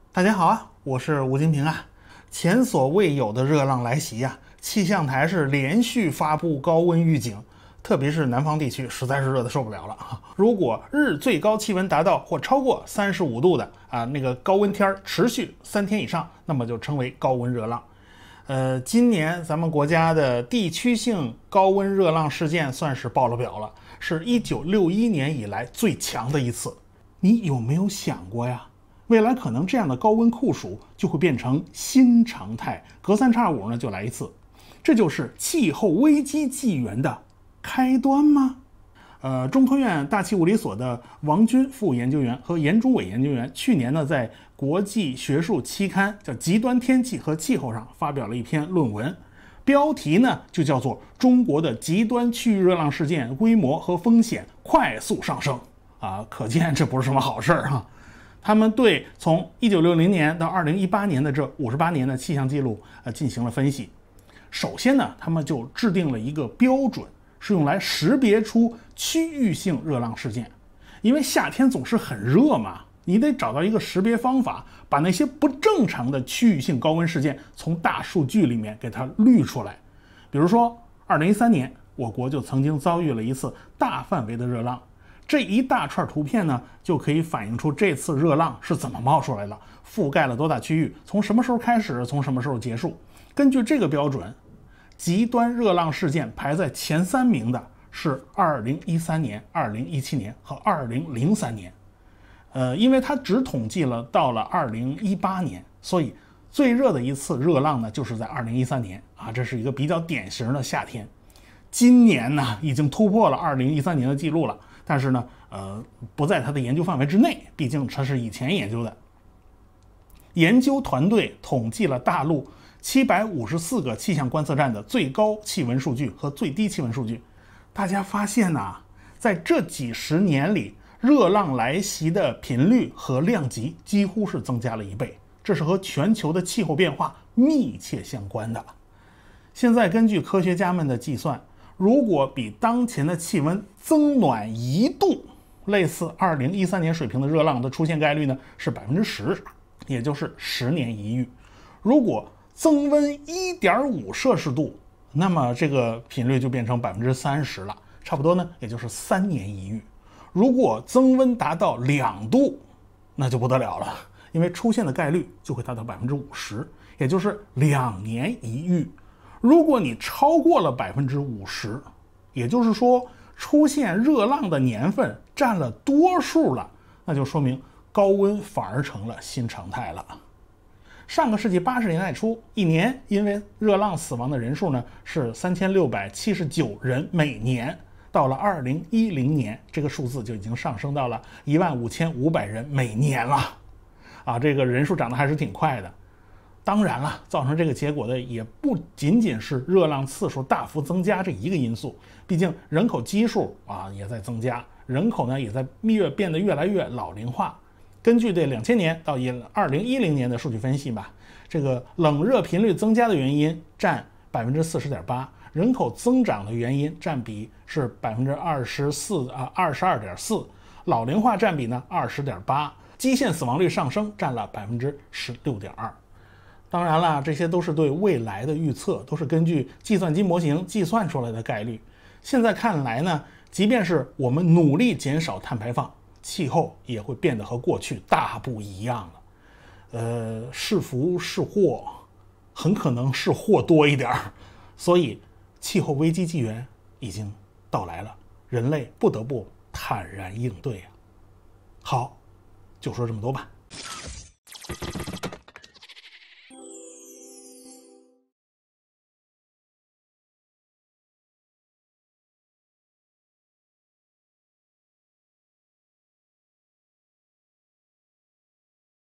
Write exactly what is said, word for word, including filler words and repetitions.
大家好啊，我是吴金平啊。前所未有的热浪来袭啊，气象台是连续发布高温预警，特别是南方地区实在是热得受不了了啊。如果日最高气温达到或超过三十五度的啊那个高温天持续三天以上，那么就称为高温热浪。呃，今年咱们国家的地区性高温热浪事件算是爆了表了，是一九六一年以来最强的一次。你有没有想过呀？未来可能这样的高温酷暑就会变成新常态，隔三差五呢就来一次，这就是气候危机纪元的开端吗？呃，中科院大气物理所的王军副研究员和严忠伟研究员去年呢在国际学术期刊叫《极端天气和气候》上发表了一篇论文，标题呢就叫做《中国的极端区域热浪事件规模和风险快速上升》啊，可见这不是什么好事儿哈。他们对从一九六零年到二零一八年的这五十八年的气象记录呃进行了分析。首先呢，他们就制定了一个标准，是用来识别出区域性热浪事件。因为夏天总是很热嘛，你得找到一个识别方法，把那些不正常的区域性高温事件从大数据里面给它滤出来。比如说二零一三年，我国就曾经遭遇了一次大范围的热浪。这一大串图片呢，就可以反映出这次热浪是怎么冒出来的，覆盖了多大区域，从什么时候开始，从什么时候结束。根据这个标准，极端热浪事件排在前三名的是二零一三年、二零一七年和二零零三年。呃，因为它只统计了到了二零一八年，所以最热的一次热浪呢，就是在二零一三年啊，这是一个比较典型的夏天。今年呢，已经突破了二零一三年的记录了。但是呢，呃，不在他的研究范围之内，毕竟他是以前研究的。研究团队统计了大陆七百五十四个气象观测站的最高气温数据和最低气温数据，大家发现呐、啊，在这几十年里，热浪来袭的频率和量级几乎是增加了一倍，这是和全球的气候变化密切相关的。现在根据科学家们的计算，如果比当前的气温增暖一度，类似二零一三年水平的热浪的出现概率呢是百分之十，也就是十年一遇。如果增温一点五摄氏度，那么这个频率就变成百分之三十了，差不多呢，也就是三年一遇。如果增温达到两度，那就不得了了，因为出现的概率就会达到百分之五十，也就是两年一遇。如果你超过了百分之五十，也就是说出现热浪的年份占了多数了，那就说明高温反而成了新常态了。上个世纪八十年代初，一年因为热浪死亡的人数呢是三千六百七十九人每年，到了二零一零年，这个数字就已经上升到了一万五千五百人每年了。啊，这个人数涨得还是挺快的。当然了，造成这个结果的也不仅仅是热浪次数大幅增加这一个因素，毕竟人口基数啊也在增加，人口呢也在越变得越来越老龄化。根据这两千年到二零一零年的数据分析吧，这个冷热频率增加的原因占百分之四十点八，人口增长的原因占比是百分之二十四啊二十二点四，老龄化占比呢二十点八，基线死亡率上升占了百分之十六点二。当然了，这些都是对未来的预测，都是根据计算机模型计算出来的概率。现在看来呢，即便是我们努力减少碳排放，气候也会变得和过去大不一样了。呃，是福是祸，很可能是祸多一点，所以气候危机纪元已经到来了，人类不得不坦然应对啊。好，就说这么多吧。